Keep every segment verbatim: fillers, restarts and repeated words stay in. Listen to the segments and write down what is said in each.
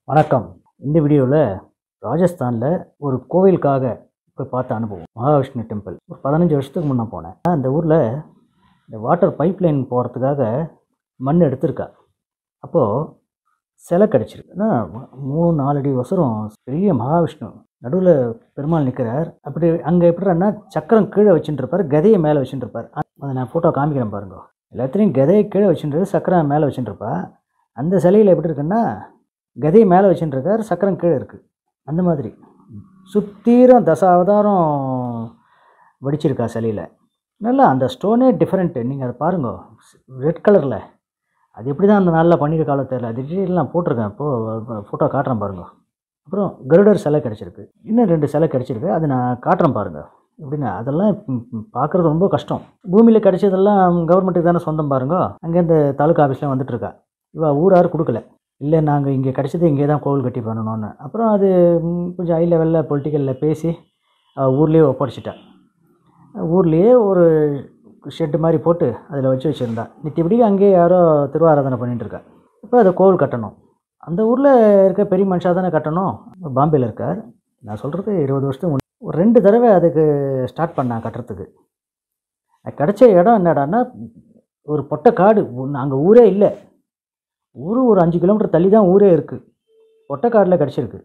வணக்கம். இந்த வீடியோவில் ராஜஸ்தானில் ஒரு கோவிலுக்காக போய் பார்த்த அனுபவம். மகாவிஷ்ணு டெம்பிள். ஒரு பதினஞ்சு வருஷத்துக்கு முன்னே போனேன். அந்த ஊரில் இந்த வாட்டர் பைப் லைன் போகிறதுக்காக மண் எடுத்திருக்கா. அப்போது சிலை கிடச்சிருக்கு. ஆனால் மூணு நாலு அடி வசரம் பெரிய மகாவிஷ்ணு நடுவில் பெருமாள் நிற்கிறார். அப்படி அங்கே எப்படின்னா சக்கரம் கீழே வச்சுட்டுருப்பார், கதையை மேலே வச்சுட்டுருப்பார். அதை நான் ஃபோட்டோ காமிக்கிறேன் பாருங்க. எல்லாத்துலேயும் கதையை கீழே வச்சுட்டு சக்கரம் மேலே வச்சுட்டுருப்பா. அந்த சிலையில் எப்படி இருக்குன்னா கதையை மேலே வச்சுட்டுருக்கார், சக்கரம் கீழே இருக்குது. அந்த மாதிரி சுத்தீரம் தச அவதாரம் வடிச்சிருக்கா சிலையில். நல்லா அந்த ஸ்டோனே டிஃப்ரெண்ட்டு. நீங்கள் அதை பாருங்க, ரெட் கலரில். அது எப்படி தான் அந்த நாளில் பண்ணியிருக்காலோ தெரியல. அது டீட்டெயிலாம் போட்டிருக்கேன். இப்போது ஃபோட்டோ காட்டுறேன் பாருங்கள். அப்புறம் கருடர் சிலை கிடச்சிருக்கு. இன்னும் ரெண்டு சிலை கிடச்சிருக்கு. அது நான் காட்டுறேன் பாருங்கள். எப்படின்னா அதெல்லாம் பார்க்குறது ரொம்ப கஷ்டம். பூமியில் கிடச்சதெல்லாம் கவர்மெண்ட்டுக்கு தானே சொந்தம் பாருங்க. அங்கேருந்து தாலுக்கா ஆஃபீஸ்லாம் வந்துட்டுருக்கா. இவள் ஊரார் கொடுக்கல. இல்லை நாங்கள் இங்கே கிடச்சது இங்கே தான் கோவில் கட்டி பண்ணணும்னு. அப்புறம் அது கொஞ்சம் ஹை லெவலில் பொலிட்டிக்கலில் பேசி ஊர்லேயே ஒப்படைச்சிட்டா. ஊர்லேயே ஒரு ஷெட்டு மாதிரி போட்டு அதில் வச்சு வச்சுருந்தா. நித்தியபடி அங்கேயே யாரோ திருவாராதனை பண்ணிட்டுருக்கா. இப்போ அதை கோவில் கட்டணும். அந்த ஊரில் இருக்க பெரிய மனுஷாக தானே கட்டணும். பாம்பேயில் இருக்கார். நான் சொல்கிறது இருபது வருஷத்துக்கு முன்னாடி ஒரு ரெண்டு தடவை அதுக்கு ஸ்டார்ட் பண்ணேன் கட்டுறதுக்கு. கிடச்ச இடம் என்னடான்னா ஒரு பொட்டை காடு. அங்கே ஊரே இல்லை. ஊர் ஒரு அஞ்சு கிலோமீட்டர் தள்ளி தான் ஊரே இருக்குது. ஒட்டக்காடில் கிடச்சிருக்கு.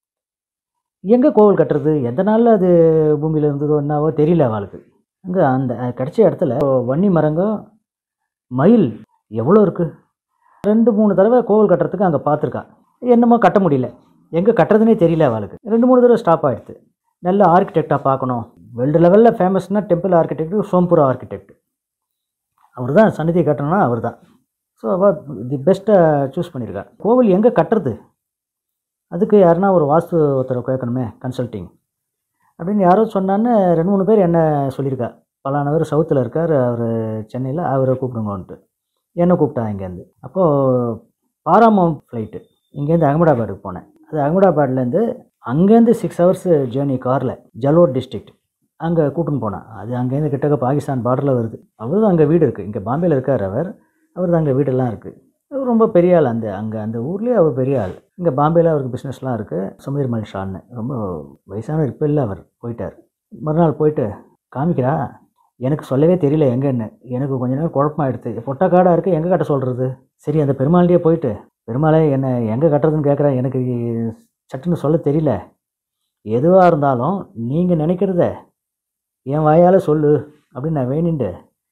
எங்கே கோவில் கட்டுறது? எந்த நாளில் அது பூமியில் இருந்ததோ என்னவோ தெரியல அவளுக்கு. அங்கே அந்த கிடச்ச இடத்துல வன்னி மரங்க, மயில் எவ்வளோ இருக்குது. ரெண்டு மூணு தடவை கோவில் கட்டுறதுக்கு அங்கே பார்த்துருக்கா. என்னமோ கட்ட முடியல. எங்கே கட்டுறதுனே தெரியல அவளுக்கு. ரெண்டு மூணு தடவை ஸ்டாப் ஆகிடுது. நல்ல ஆர்கிடெக்டாக பார்க்கணும். வேர்ல்டு லெவலில் ஃபேமஸ்னால் டெம்பிள் ஆர்கிடெக்ட் சோம்புரா ஆர்கிடெக்ட். அவர் தான் சன்னதி கட்டணும்னா அவர் தான். ஸோ அவள் தி பெஸ்ட்டை சூஸ் பண்ணியிருக்கா. கோவில் எங்கே கட்டுறது? அதுக்கு யாருன்னா ஒரு வாஸ்து ஒருத்தரை கேட்கணுமே, கன்சல்ட்டிங் அப்படின்னு யாரோ சொன்னான்னு ரெண்டு மூணு பேர் என்ன சொல்லியிருக்கா. பலானவர் சவுத்தில் இருக்கார், அவர் சென்னையில், அவரை கூப்பிடுங்கன்ட்டு என்னை கூப்பிட்டா இங்கேருந்து. அப்போது பாராமவுண்ட் ஃப்ளைட்டு இங்கேருந்து அகமதாபாத்துக்கு போனேன். அது அகமதாபாத்லேருந்து அங்கேருந்து சிக்ஸ் ஹவர்ஸ் ஜேர்னி காரில் ஜலோர் டிஸ்ட்ரிக்ட் அங்கே கூப்பிட்டுன்னு போனேன். அது அங்கேருந்து கிட்டக்க பாகிஸ்தான் பார்டரில் வருது. அவர் தான் அங்கே வீடு இருக்குது. இங்கே பாம்பேயில் இருக்கார் அவர். அவர் தான் அங்கே வீடெல்லாம் இருக்குது. அவர் ரொம்ப பெரிய ஆள். அந்த அங்கே அந்த ஊர்லேயே அவர் பெரிய ஆள். இங்கே பாம்பேயில் அவருக்கு பிஸ்னஸ்லாம் இருக்குது. சமீர் மல்ஷான்னு ரொம்ப வயசானவர். இப்போ இல்லை, அவர் போயிட்டார். மறுநாள் போயிட்டு காமிக்கிறா. எனக்கு சொல்லவே தெரியல எங்கன்னு. எனக்கு கொஞ்ச நேரம் குழப்பமாகிடுது. பொட்டக்காடாக இருக்குது, எங்கே கட்ட சொல்கிறது? சரி அந்த பெருமாள்கிட்டே போயிட்டு, பெருமாளே என்ன எங்கே கட்டுறதுன்னு கேட்குறேன். எனக்கு சட்டுன்னு சொல்ல தெரியல. எதுவாக இருந்தாலும் நீங்கள் நினைக்கிறத என் வாயால் சொல்லு அப்படின்னு நான் வேணிண்டு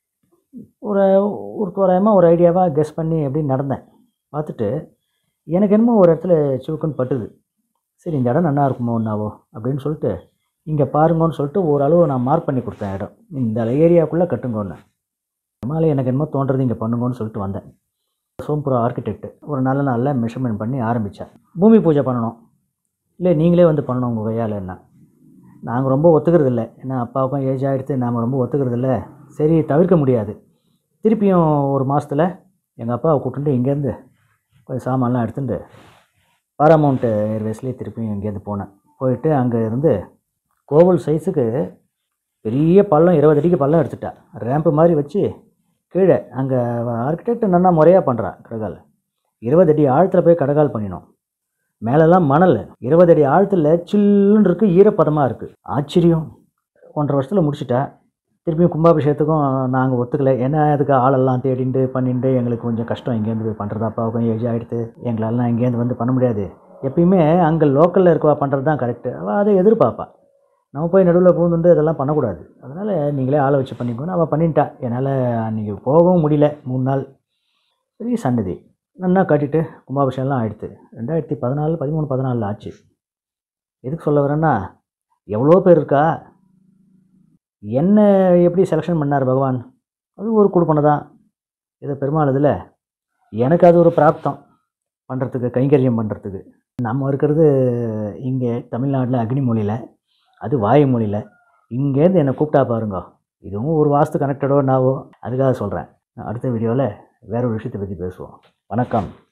ஒரு ஒரு தோராயமாக ஒரு ஐடியாவாக கெஸ் பண்ணி அப்படின்னு நடந்தேன். பார்த்துட்டு எனக்கு என்னமோ ஒரு இடத்துல சிவக்குன்னு பட்டுது. சரி இந்த இடம் நல்லா இருக்குமோ ஒன்றாவோ அப்படின்னு சொல்லிட்டு இங்கே பாருங்கன்னு சொல்லிட்டு ஓரளவு நான் மார்க் பண்ணி கொடுத்தேன் இடம். இந்த ஏரியாவுக்குள்ளே கட்டுங்கன்னு. அதனால எனக்கு என்னமோ தோன்றது இங்கே பண்ணுங்கன்னு சொல்லிட்டு வந்தேன். சோம்புரா ஆர்கிடெக்ட் ஒரு நல்ல நாளில் மெஷர்மெண்ட் பண்ணி ஆரம்பித்தேன். பூமி பூஜை பண்ணணும். இல்லை நீங்களே வந்து பண்ணணும் உங்கள் கையால். என்ன நாங்கள் ரொம்ப ஒத்துக்கிறது இல்லை. ஏன்னா அப்பாவுக்கும் ஏஜ் ஆகிடுத்து, நாம் ரொம்ப ஒத்துக்கிறது இல்லை. சரி தவிர்க்க முடியாது. திருப்பியும் ஒரு மாதத்தில் எங்கள் அப்பாவை கூப்பிட்டு இங்கேருந்து கொஞ்சம் சாமான்லாம் எடுத்துகிட்டு பாராமவுண்ட் ஏர்வேஸ்லேயே திருப்பியும் இங்கேருந்து போனேன். போயிட்டு அங்கே இருந்து கோவில் சைஸுக்கு பெரிய பள்ளம், இருபது அடிக்கு பள்ளம் எடுத்துட்டா. ரேம்பு மாதிரி வச்சு கீழே அங்கே ஆர்கிடெக்ட் நல்லா முறையாக பண்ணுறா. கடகால் இருபது அடி ஆழத்தில் போய் கடகால் பண்ணினோம். மேலெல்லாம் மணல். இருபது அடி ஆழத்தில் சில்லுன்னு இருக்குது, ஈரப்பதமாக இருக்குது. ஆச்சரியம். ஒன்றரை வருஷத்தில் முடிச்சுட்டா. திருப்பியும் கும்பாபிஷேகத்துக்கும் நாங்கள் ஒத்துக்கலை. ஏன்னா அதுக்கு ஆளெல்லாம் தேடிண்டு பண்ணிட்டு எங்களுக்கு கொஞ்சம் கஷ்டம். இங்கேருந்து போய் பண்ணுறது. அப்பாவுக்கும் ஏஜ் ஆகிடுது. எங்களெல்லாம் இங்கேருந்து வந்து பண்ண முடியாது. எப்பயுமே அங்கே லோக்கலில் இருக்கவா பண்ணுறது தான் கரெக்டு. அவள் அதை எதிர்பார்ப்பா. நம்ம போய் நடுவில் பூந்துண்டு இதெல்லாம் பண்ணக்கூடாது. அதனால் நீங்களே ஆளை வச்சு பண்ணிக்கோன்னு அவள் பண்ணிட்டா. என்னால் அன்றைக்கி போகவும் முடியல. மூணு நாள் பெரிய சன்னதி நல்லா கட்டிட்டு கும்பாபிஷேகம்லாம் ஆகிடுது. ரெண்டாயிரத்தி பதினாலு பதிமூணு பதினாலில் ஆச்சு. எதுக்கு சொல்ல வரேன்னா, எவ்வளோ பேர் இருக்கா. என்ன எப்படி செலெக்ஷன் பண்ணார் பகவான்? அது ஒரு கொடுப்பனை தான். இதை பெருமாள் இதில் எனக்கு அது ஒரு பிராப்தம் பண்ணுறதுக்கு, கைங்கரியம் பண்ணுறதுக்கு. நம்ம இருக்கிறது இங்கே தமிழ்நாட்டில் அக்னி மொழியில், அது வாயு மொழியில். இங்கேருந்து என்னை கூப்பிட்டா பாருங்க. இதுவும் ஒரு வாஸ்து கனெக்டடோ நாவோ. அதுக்காக சொல்கிறேன். அடுத்த வீடியோவில் வேற ஒரு விஷயத்தை பற்றி பேசுவோம். வணக்கம்.